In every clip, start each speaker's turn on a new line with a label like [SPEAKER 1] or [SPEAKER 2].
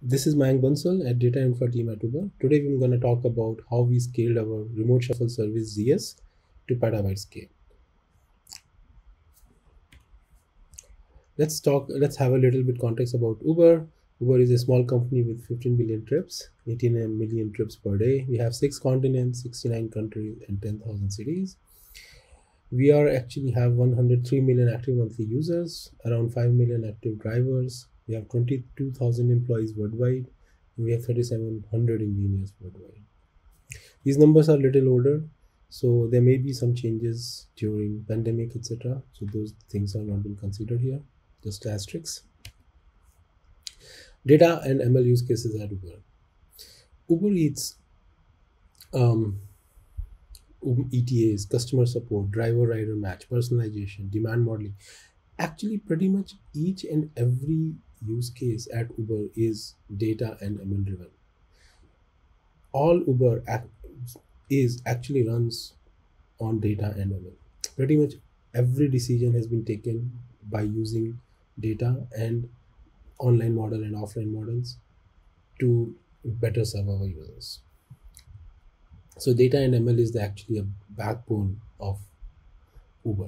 [SPEAKER 1] This is Mayank Bansal at Data Infra team at Uber. Today we're going to talk about how we scaled our remote shuffle service ZS to petabyte scale. Let's have a little bit context about Uber. Uber is a small company with 15 billion trips, 18 million trips per day. We have 6 continents, 69 countries, and 10,000 cities. We are actually have 103 million active monthly users, around 5 million active drivers. We have 22,000 employees worldwide. We have 3,700 engineers worldwide. These numbers are a little older, so there may be some changes during pandemic, etc. So those things are not been considered here, just asterisks. Data and ML use cases at Uber. Uber Eats, ETAs, customer support, driver-rider match, personalization, demand modeling. Actually, pretty much each and every use case at Uber is data and ML driven. All Uber is actually runs on data and ML. Pretty much every decision has been taken by using data and online model and offline models to better serve our users. So data and ML is actually a backbone of Uber.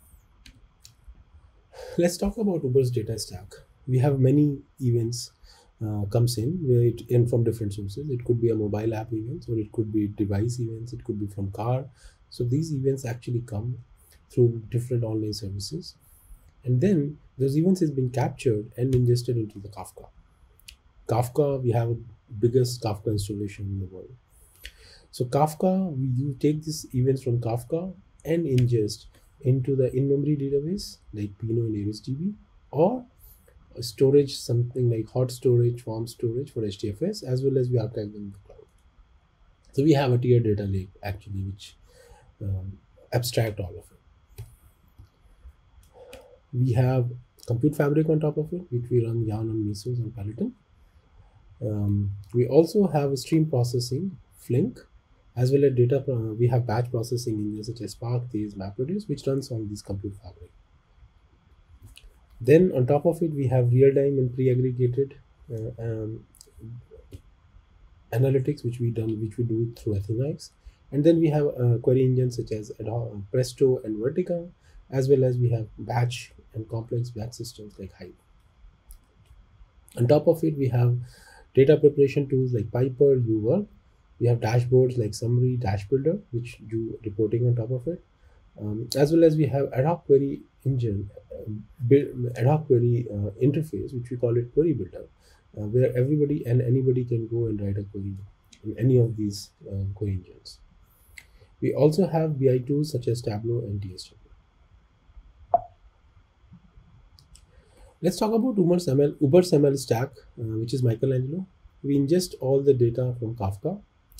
[SPEAKER 1] Let's talk about Uber's data stack. We have many events comes in where it in from different sources. It could be a mobile app events, or it could be device events, it could be from car. So these events actually come through different online services, and then those events has been captured and ingested into the Kafka. We have a biggest Kafka installation in the world. So Kafka, you take these events from Kafka and ingest into the in-memory database like Pinot and ArisDB, or storage, something like hot storage, warm storage for HDFS, as well as we archive them in the cloud. So we have a tier data lake actually, which abstract all of it. We have Compute Fabric on top of it, which we run Yarn on Mesos and Peloton. We also have stream processing, Flink, as well as data. We have batch processing engines such as Spark, These, MapReduce, which runs on this Compute Fabric. Then on top of it, we have real-time and pre-aggregated analytics, which we do through Athena-X. And then we have query engines such as Presto and Vertica, as well as we have batch and complex batch systems like Hive. On top of it, we have data preparation tools like Piper, Uwork. We have dashboards like Summary, Dash Builder, which do reporting on top of it. As well as we have ad hoc query engine, ad hoc query interface, which we call it Query Builder, where everybody and anybody can go and write a query in any of these query engines. We also have BI tools such as Tableau and DSW. Let's talk about Uber's ML stack, which is Michelangelo. We ingest all the data from Kafka,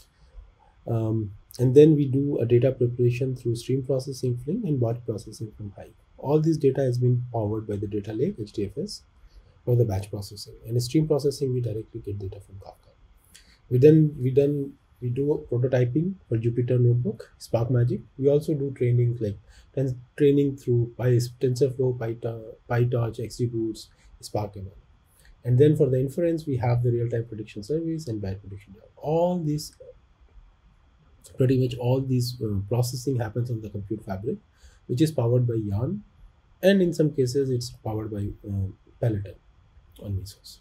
[SPEAKER 1] and then we do a data preparation through stream processing, Flink, and batch processing from Hive. All this data has been powered by the data lake, HDFS, for the batch processing. And stream processing, we directly get data from Kafka. We do prototyping for Jupyter Notebook, Spark Magic. We also do training like training through TensorFlow, PyTorch, XGBoost, Spark ML. And then for the inference, we have the real-time prediction service and batch prediction. Pretty much all these processing happens on the Compute Fabric, which is powered by Yarn, and in some cases it's powered by Peloton on Mesos.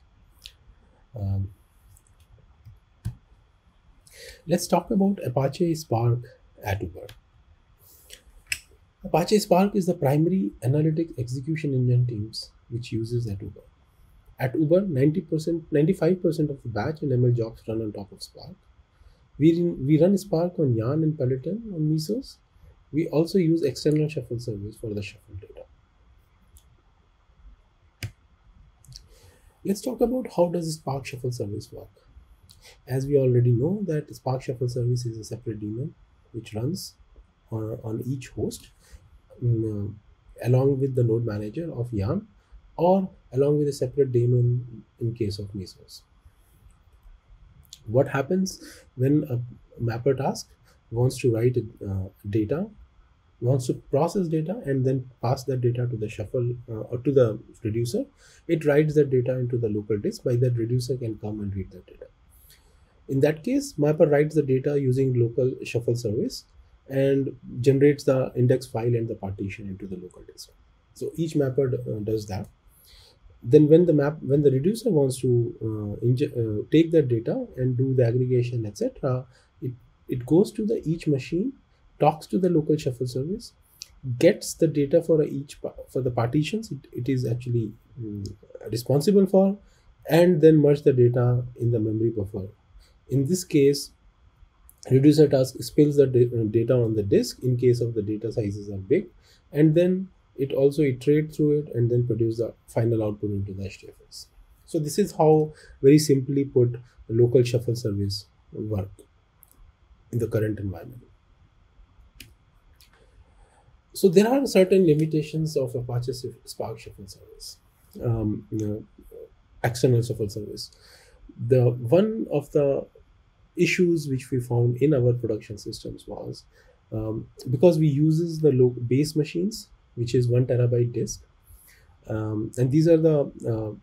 [SPEAKER 1] Let's talk about Apache Spark at Uber. Apache Spark is the primary analytics execution engine teams which uses at Uber. At Uber, 95% of the batch and ML jobs run on top of Spark. We run Spark on Yarn and Peloton on Mesos. We also use external shuffle service for the shuffle data. Let's talk about how does Spark Shuffle service work. As we already know that Spark Shuffle service is a separate daemon which runs on each host along with the node manager of Yarn, or along with a separate daemon in case of Mesos. What happens when a mapper task wants to write data wants to process data and then pass that data to the shuffle or to the reducer, it writes that data into the local disk. By that, reducer can come and read that data. In that case, mapper writes the data using local shuffle service and generates the index file and the partition into the local disk. So each mapper does that. Then when the reducer wants to take that data and do the aggregation, etc., it goes to the each machine, talks to the local shuffle service, gets the data for for the partitions it is actually responsible for, and then merge the data in the memory buffer. In this case, reducer task spills the data on the disk in case of the data sizes are big, and then it also iterates through it and then produce the final output into the HDFS. So this is how, very simply put, the local shuffle service work in the current environment. So there are certain limitations of Apache Spark Shuffle service, external shuffle service. The one of the issues which we found in our production systems was because we uses the base machines, which is 1 terabyte disk, and these are the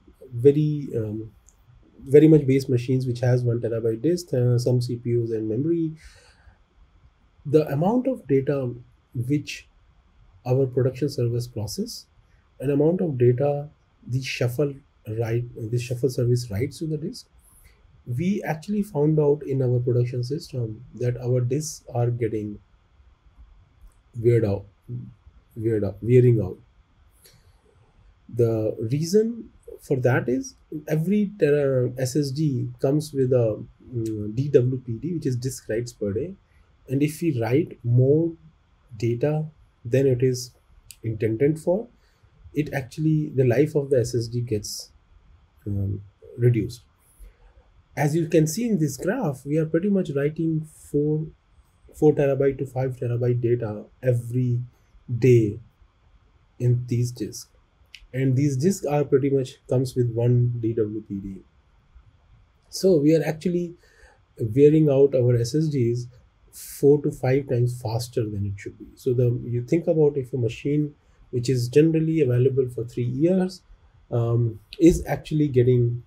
[SPEAKER 1] very much base machines which has 1 terabyte disk, some CPUs and memory. The amount of data which our production service process, an amount of data the shuffle service writes to the disk, we actually found out in our production system that our disks are getting wearing out. The reason for that is every SSD comes with a DWPD, which is disk writes per day, and if we write more data than it is intended for, it actually, the life of the SSD gets reduced. As you can see in this graph, we are pretty much writing 4 terabyte to 5 terabyte data every day in these disks, and these disks are pretty much comes with one DWPD. So we are actually wearing out our SSDs 4 to 5 times faster than it should be. So you think about, if a machine which is generally available for 3 years is actually getting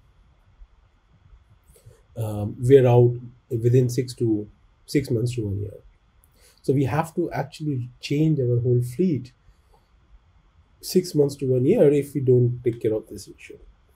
[SPEAKER 1] wear out within 6 months to 1 year. So we have to actually change our whole fleet 6 months to 1 year if we don't take care of this issue.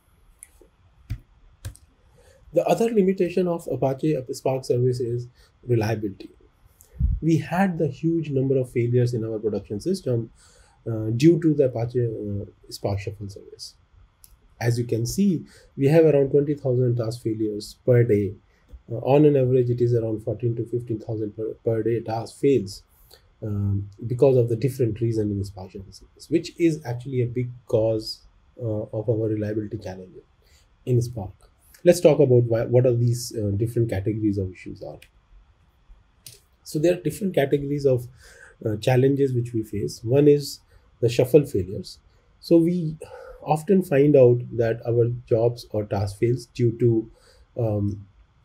[SPEAKER 1] The other limitation of Apache Spark service is reliability. We had the huge number of failures in our production system due to the Apache Spark Shuffle service. As you can see, we have around 20,000 task failures per day. On an average, it is around 14 to 15,000 per day task fails because of the different reasons in Spark Shuffle service, which is actually a big cause of our reliability challenges in Spark. Let's talk about what are these different categories of issues are. So there are different categories of challenges which we face. One is the shuffle failures. So we often find out that our jobs or task fails due to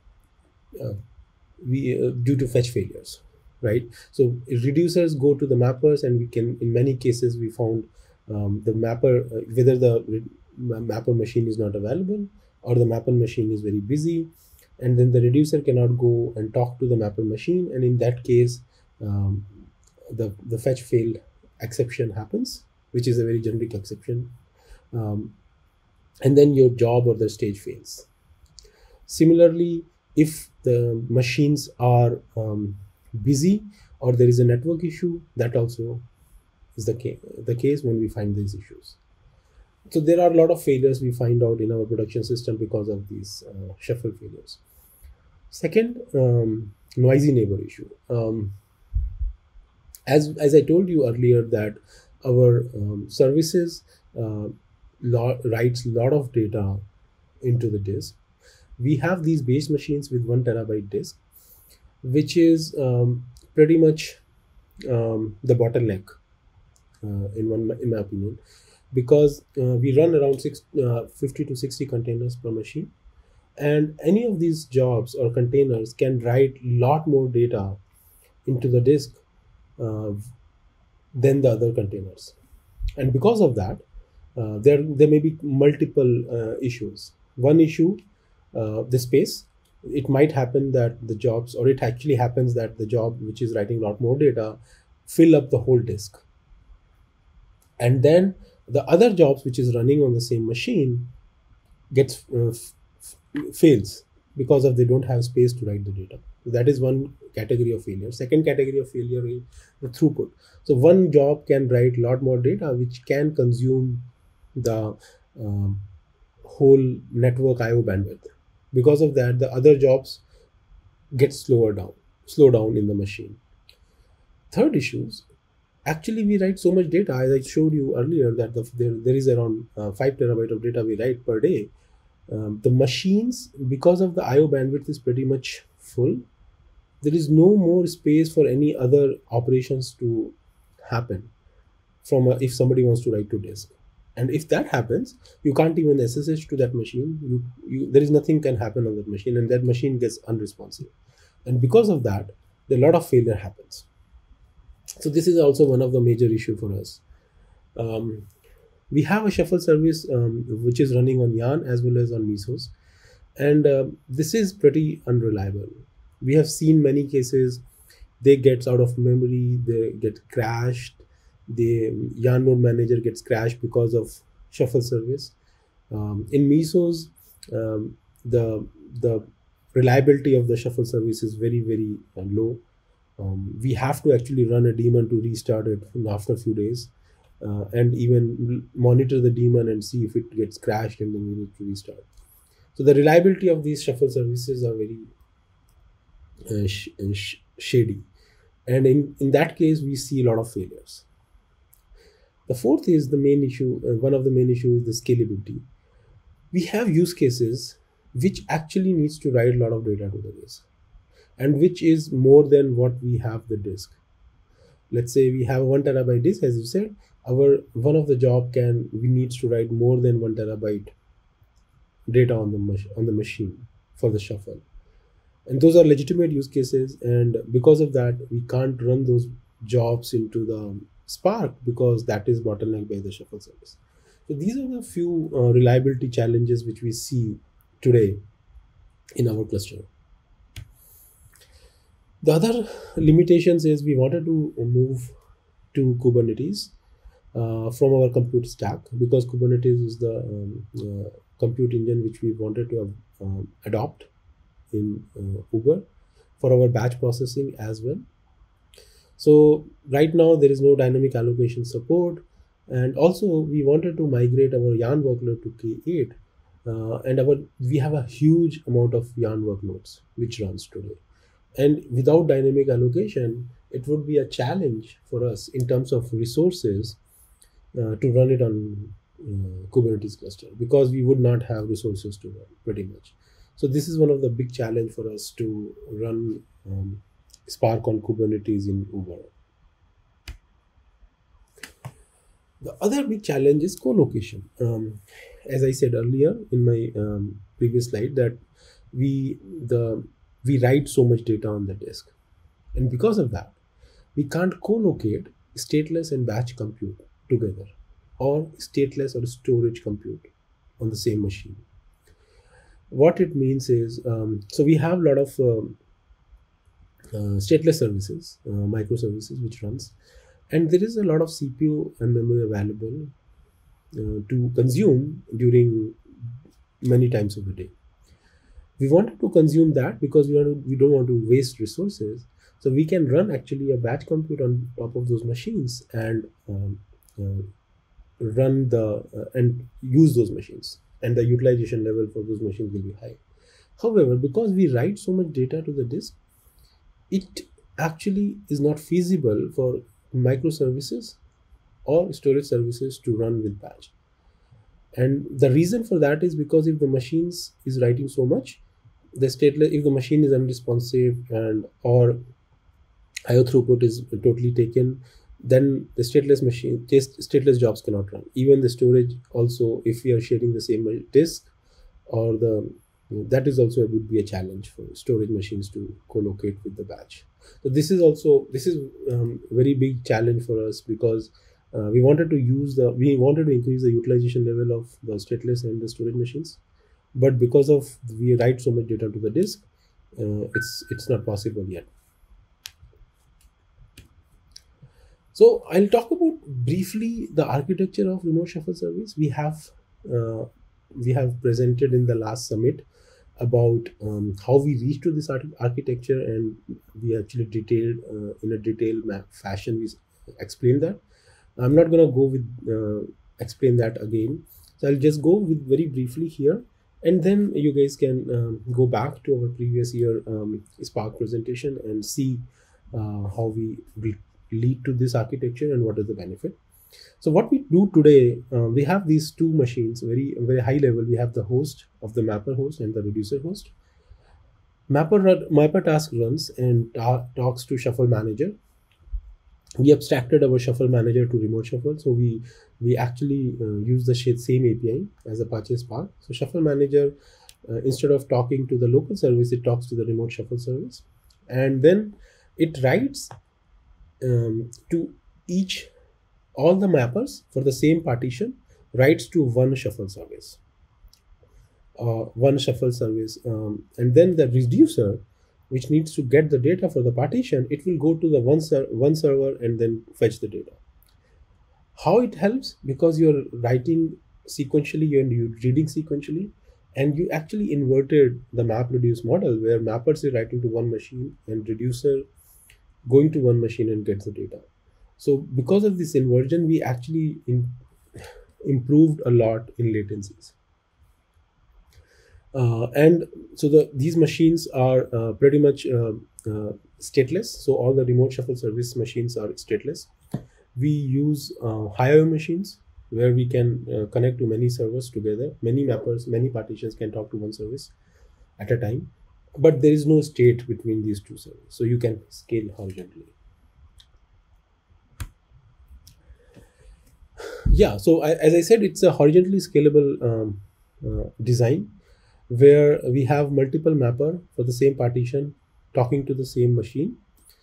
[SPEAKER 1] due to fetch failures, right? So reducers go to the mappers, and we can, in many cases, we found the mapper, whether the mapper machine is not available or the mapper machine is very busy, and then the reducer cannot go and talk to the mapper machine, and in that case the fetch fail exception happens, which is a very generic exception, and then your job or the stage fails. Similarly, if the machines are busy or there is a network issue, that also is the case when we find these issues. So there are a lot of failures we find out in our production system because of these shuffle failures. Second, noisy neighbor issue. As I told you earlier, that our services writes a lot of data into the disk. We have these base machines with 1 terabyte disk, which is pretty much the bottleneck in my opinion, because we run around 50 to 60 containers per machine, and any of these jobs or containers can write a lot more data into the disk than the other containers. And because of that, there may be multiple issues. One issue, the space. It might happen that the jobs, or it actually happens that the job which is writing a lot more data fill up the whole disk, and then the other jobs which is running on the same machine gets fails because of they don't have space to write the data. So that is one category of failure. Second category of failure is the throughput. So one job can write a lot more data which can consume the whole network IO bandwidth. Because of that, the other jobs get slow down in the machine. Third issues, actually we write so much data, as I showed you earlier, that there is around 5 terabyte of data we write per day. The machines, because of the IO bandwidth is pretty much full, there is no more space for any other operations to happen if somebody wants to write to disk. And if that happens, you can't even SSH to that machine. There is nothing can happen on that machine, and that machine gets unresponsive. And because of that, a lot of failure happens. So this is also one of the major issue for us. We have a shuffle service which is running on Yarn as well as on Mesos, and this is pretty unreliable. We have seen many cases they get out of memory, they get crashed, the Yarn node manager gets crashed because of shuffle service. In Mesos, the reliability of the shuffle service is very, very low. We have to actually run a daemon to restart it after a few days, and even monitor the daemon and see if it gets crashed, and then we need to restart. So the reliability of these shuffle services are very shady, and in that case we see a lot of failures. The fourth is the main issue. One of the main issues is the scalability. We have use cases which actually needs to write a lot of data to the disk, and which is more than what we have the disk. Let's say we have a 1 terabyte disk, as you said. One of the job we needs to write more than 1 terabyte data on the machine for the shuffle, and those are legitimate use cases. And because of that, we can't run those jobs into the Spark because that is bottlenecked by the shuffle service. So these are the few reliability challenges which we see today in our cluster. The other limitations is we wanted to move to Kubernetes from our compute stack, because Kubernetes is the compute engine which we wanted to adopt in Uber for our batch processing as well. So right now there is no dynamic allocation support, and also we wanted to migrate our Yarn workload to K8, and we have a huge amount of Yarn workloads which runs today. And without dynamic allocation, it would be a challenge for us in terms of resources to run it on Kubernetes cluster, because we would not have resources to run pretty much. So this is one of the big challenge for us to run Spark on Kubernetes in Uber. The other big challenge is co-location. As I said earlier in my previous slide, that we write so much data on the disk, and because of that, we can't co-locate stateless and batch compute together, or stateless or storage compute on the same machine. What it means is, so we have a lot of stateless services, microservices which runs, and there is a lot of CPU and memory available to consume during many times of the day. We wanted to consume that because we don't want to waste resources, so we can run actually a batch compute on top of those machines and run and use those machines, and the utilization level for those machines will be high. However, because we write so much data to the disk, it actually is not feasible for microservices or storage services to run with batch. And the reason for that is because if the machines is writing so much, if the machine is unresponsive or IO throughput is totally taken, then the stateless jobs cannot run. Even the storage also, if we are sharing the same disk, or the That is also would be a challenge for storage machines to co-locate with the batch. So this is very big challenge for us, because we wanted to increase the utilization level of the stateless and the storage machines, but because of we write so much data to the disk, it's not possible yet. So I'll talk about briefly the architecture of remote shuffle service. We have presented in the last summit about how we reached to this architecture, and we actually detailed in a detailed fashion. We explained that. I'm not gonna go with explain that again. So I'll just go with very briefly here, and then you guys can go back to our previous year Spark presentation and see how we lead to this architecture and what is the benefit. So what we do today, we have these two machines, very high level. We have the host of the mapper host and the reducer host. Mapper task runs and talks to shuffle manager. We abstracted our shuffle manager to remote shuffle, so we actually use the same API as Apache Spark. So shuffle manager, instead of talking to the local service, it talks to the remote shuffle service, and then it writes to all the mappers for the same partition, writes to one shuffle service, and then the reducer, which needs to get the data for the partition, it will go to the one server and then fetch the data. How it helps? Because you're writing sequentially and you're reading sequentially, and you actually inverted the map reduce model, where mappers are writing to one machine and reducer going to one machine and gets the data. So because of this inversion, we actually improved a lot in latencies. And so these machines are pretty much stateless. So all the remote shuffle service machines are stateless. We use higher machines where we can connect to many servers together. Many mappers, many partitions can talk to one service at a time, but there is no state between these two servers, so you can scale horizontally. Yeah, so as I said, it's a horizontally scalable design, where we have multiple mapper for the same partition talking to the same machine.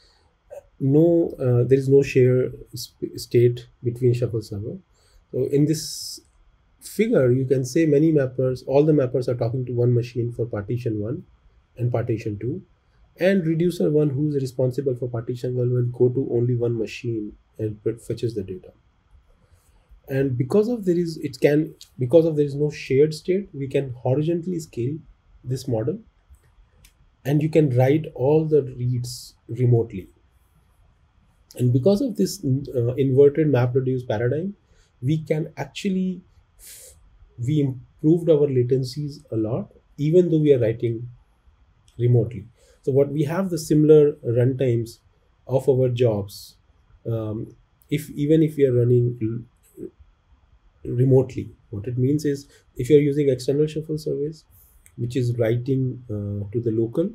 [SPEAKER 1] There is no share state between shuffle server. So in this figure, you can say all the mappers are talking to one machine for partition 1 and partition 2, and reducer 1, who is responsible for partition 1, will go to only one machine and fetches the data. And because of there is no shared state, we can horizontally scale this model, and you can write all the reads remotely. And because of this inverted map reduce paradigm, we can actually we improved our latencies a lot, even though we are writing remotely. So what we have the similar runtimes of our jobs, even if we are running remotely. What it means is, if you're using external shuffle service, which is writing to the local,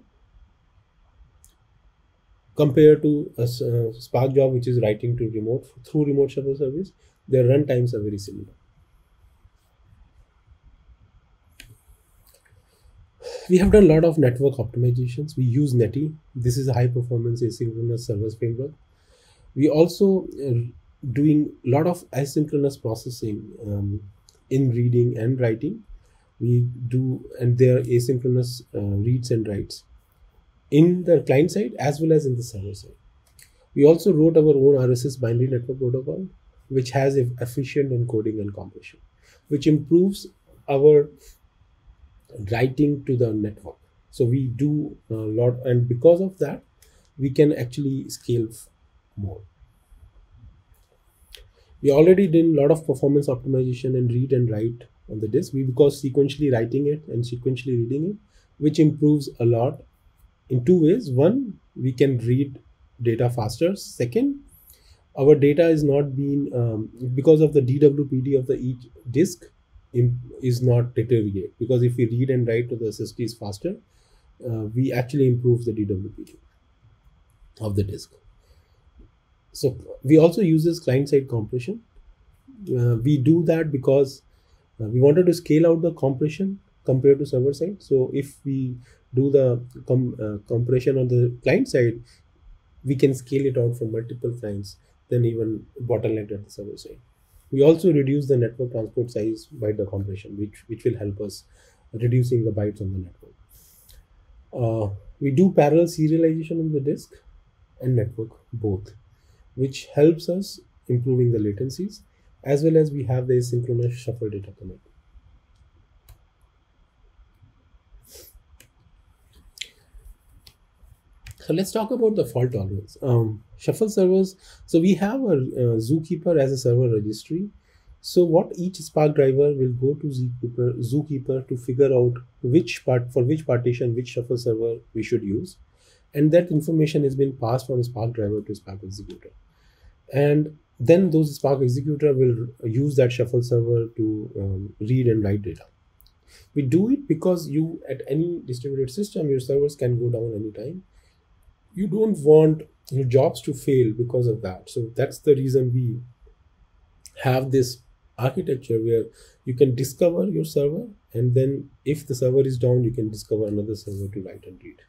[SPEAKER 1] compared to a Spark job which is writing to remote through remote shuffle service, their run times are very similar. We have done a lot of network optimizations. We use NetEase. This is a high performance asynchronous servers framework. We also doing a lot of asynchronous processing in reading and writing. We do, and there are asynchronous reads and writes in the client side as well as in the server side. We also wrote our own RSS binary network protocol, which has efficient encoding and compression, which improves our writing to the network. So we do a lot, and because of that, we can actually scale more. We already did a lot of performance optimization and read and write on the disk, because sequentially writing it and sequentially reading it, which improves a lot in two ways. One, we can read data faster. Second, our data is not being because of the DWPD of the each disk is not deteriorate, because if we read and write to the SSDs faster, we actually improve the DWPD of the disk. So we also use this client-side compression. We do that because we wanted to scale out the compression compared to server side. So if we do the compression on the client side, we can scale it out for multiple clients than even bottleneck at the server side. We also reduce the network transport size by the compression, which will help us reducing the bytes on the network. We do parallel serialization on the disk and network both, which helps us improving the latencies, as well as we have the asynchronous shuffle data commit. So let's talk about the fault tolerance. Shuffle servers. So we have a Zookeeper as a server registry. So what each Spark driver will go to Zookeeper to figure out which partition, which shuffle server we should use, and that information has been passed from Spark driver to Spark executor, and then those Spark executor will use that shuffle server to read and write data. We do it because you, at any distributed system, your servers can go down anytime. You don't want your jobs to fail because of that. So that's the reason we have this architecture where you can discover your server, and then if the server is down, you can discover another server to write and read.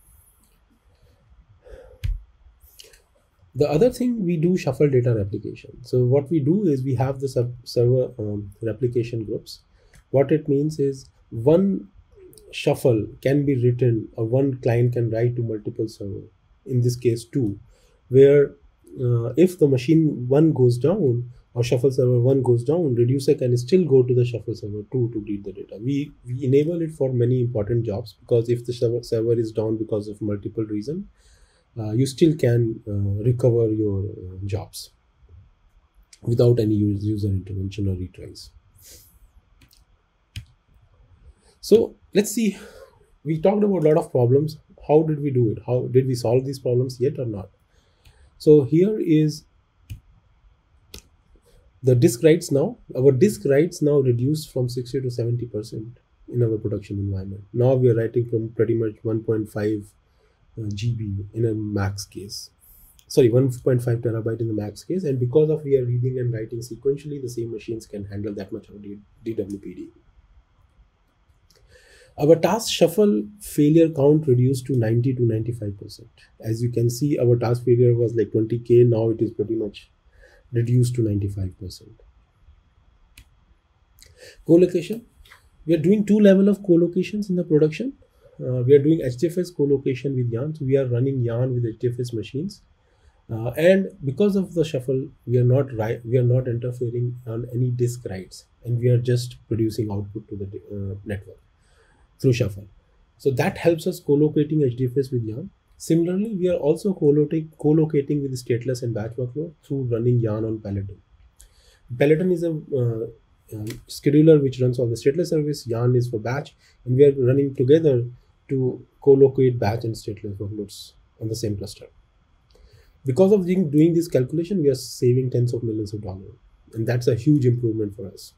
[SPEAKER 1] The other thing, we do shuffle data replication. So what we do is we have the server replication groups. What it means is one shuffle can be written, or one client can write to multiple server, in this case 2, where if the machine 1 goes down, or shuffle server 1 goes down, reducer can still go to the shuffle server 2 to read the data. We enable it for many important jobs, because if the server is down because of multiple reasons, you still can recover your jobs without any user intervention or retries. So let's see, we talked about a lot of problems. How did we do it? How did we solve these problems yet or not? So here is the disk writes now. Our disk writes now reduced from 60 to 70% in our production environment. Now we are writing from pretty much 1.5 GB in a max case. Sorry, 1.5 terabyte in the max case. And because of we are reading and writing sequentially, the same machines can handle that much of DWPD. Our task shuffle failure count reduced to 90 to 95%. As you can see, our task failure was like 20K. Now it is pretty much reduced to 95%. Co-location. We are doing 2 levels of co-locations in the production. We are doing HDFS co-location with Yarn. So we are running Yarn with HDFS machines. And because of the shuffle, we are not interfering on any disk writes, and we are just producing output to the network through shuffle. So that helps us co-locating HDFS with Yarn. Similarly, we are also co-locating with stateless and batch workload through running Yarn on Peloton. Peloton is a scheduler which runs all the stateless service. Yarn is for batch, and we are running together to co-locate batch and stateless workloads on the same cluster. Because of doing this calculation, we are saving tens of millions of dollars, and that's a huge improvement for us.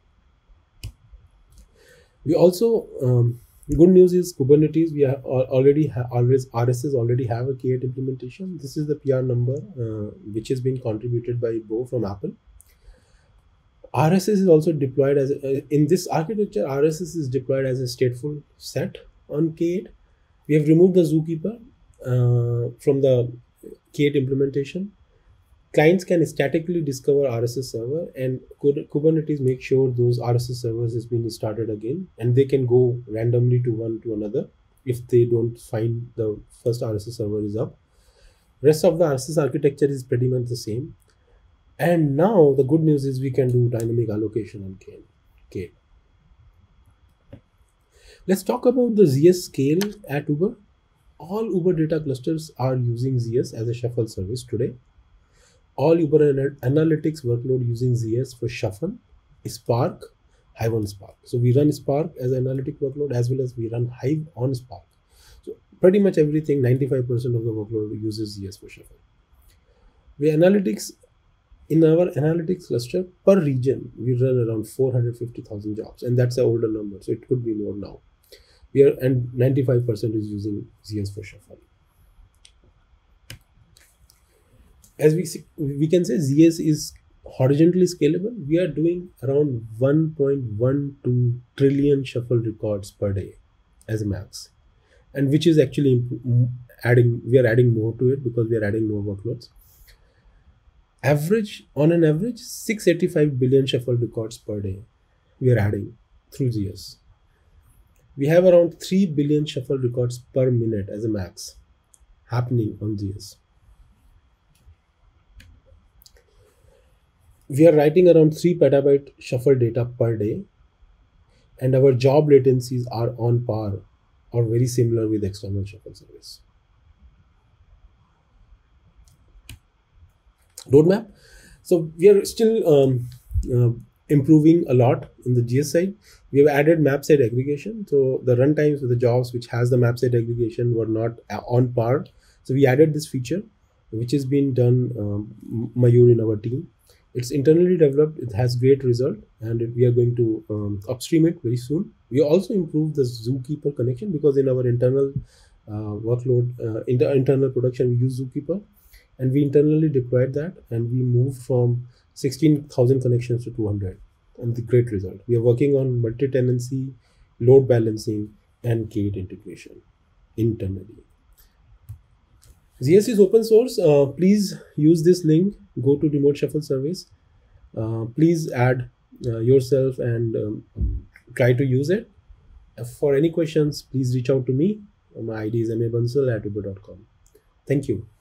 [SPEAKER 1] We also good news is Kubernetes. We are RSS already have a K8 implementation. This is the PR number which has been contributed by Bo from Apple. RSS is also deployed as in this architecture. RSS is deployed as a stateful set on K8. We have removed the Zookeeper from the K8 implementation. Clients can statically discover RSS server, and Kubernetes make sure those RSS servers has been started again, and they can go randomly to one to another if they don't find the first RSS server is up. Rest of the RSS architecture is pretty much the same. And now the good news is we can do dynamic allocation on K8. Let's talk about the ZS scale at Uber. All Uber data clusters are using ZS as a shuffle service today. All Uber Analytics workload using ZS for shuffle, Spark, Hive on Spark. So we run Spark as an analytic workload, as well as we run Hive on Spark. So pretty much everything, 95% of the workload uses ZS for shuffle. In our analytics cluster per region, we run around 450,000 jobs, and that's an older number, so it could be more now. And 95% is using ZS for shuffle. As we can say, ZS is horizontally scalable, we are doing around 1.12 trillion shuffle records per day as a max, and which is actually adding, we are adding more to it because we are adding more workloads. Average, on an average, 685 billion shuffle records per day we are adding through GS. We have around 3 billion shuffle records per minute as a max happening on GS. We are writing around 3 petabyte shuffle data per day, and our job latencies are on par or very similar with external shuffle service. Roadmap. So we are still improving a lot in the GS side. We have added map side aggregation. So the runtimes with the jobs which has the map side aggregation were not on par. So we added this feature, which has been done Mayur in our team. It's internally developed. It has great result, and we are going to upstream it very soon. We also improved the Zookeeper connection because in our internal workload, in the internal production, we use Zookeeper, and we internally deployed that, and we moved from 16,000 connections to 200, and the great result. We are working on multi-tenancy, load balancing, and gate integration internally. ZS is open source. Please use this link. Go to remote shuffle service. Please add yourself and try to use it. For any questions, please reach out to me. My ID is mabansal@uber.com. Thank you.